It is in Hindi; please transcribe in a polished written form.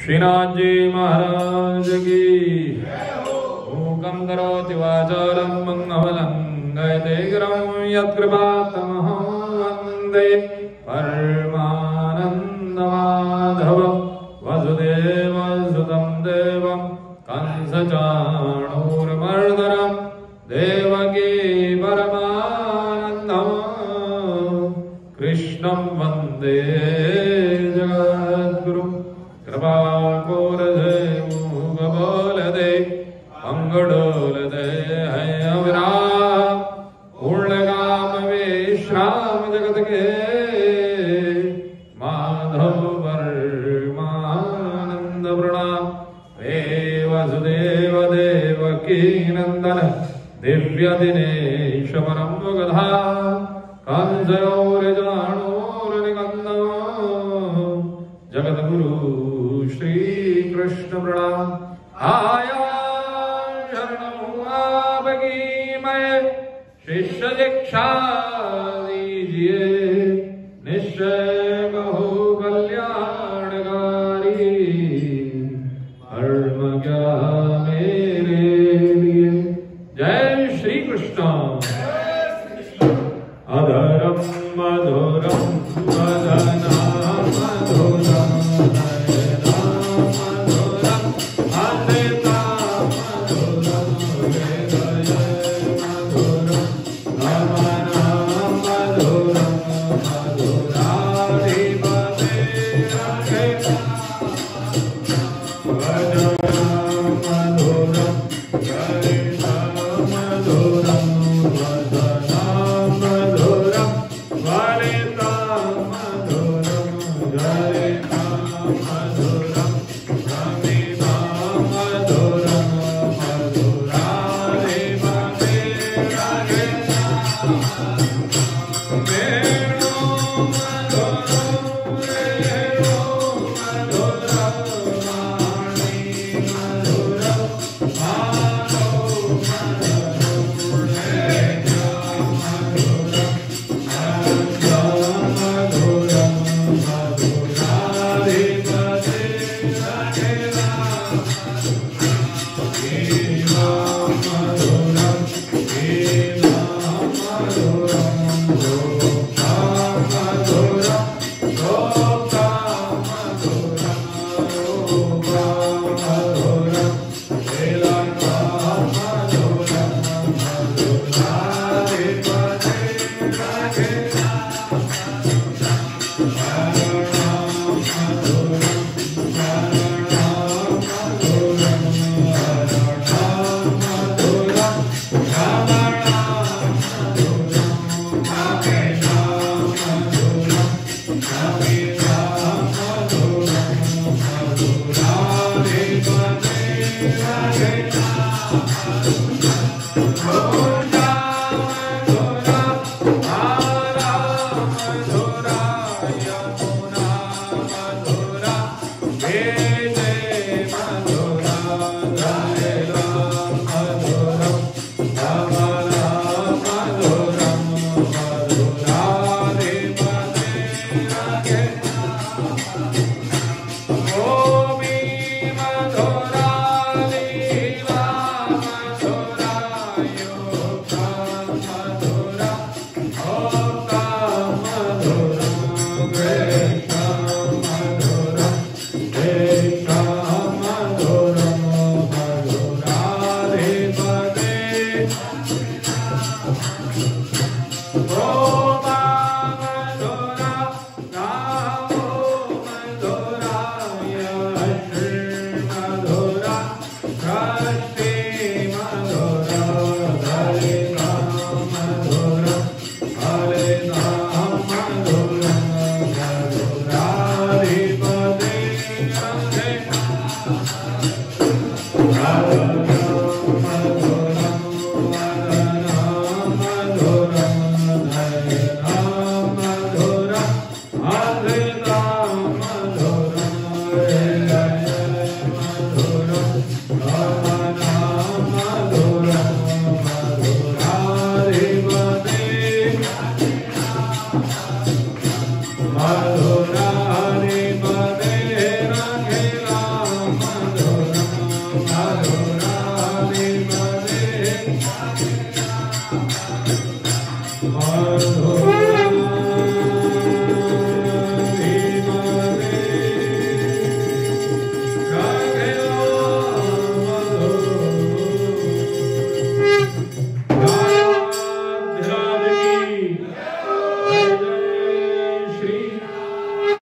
श्रीनाथ जी महाराज की। मूकं करोति वाचालं मंगलं गयते गिरं यत्कृपातमहं वन्दे परमानन्दमाधवं वसुदेवसुतं देवं कंसचाणूरमर्दनं देवकी परमानन्दं कृष्णं वन्दे जगद्गुरुं। कृपाकोरदे मूकबोलदे अंगडोलदे हयविराम पूर्णकाम विश्राम जगत के माधव परमानंद प्रणाम। हे वसुदेव देवकी नंदन दिव्य दिनेश परम गधा कंसयोरजाणूर निकंदन जगत गुरु श्री कृष्ण प्रणाम। आया शरणं आपकी मैं शिष्य दीक्षा दीजिए निश्चय कहो कल्याणकारी धर्म क्या मेरे लिए। जय श्री कृष्ण। अधरम मधुरम वदना मधुरम Madhura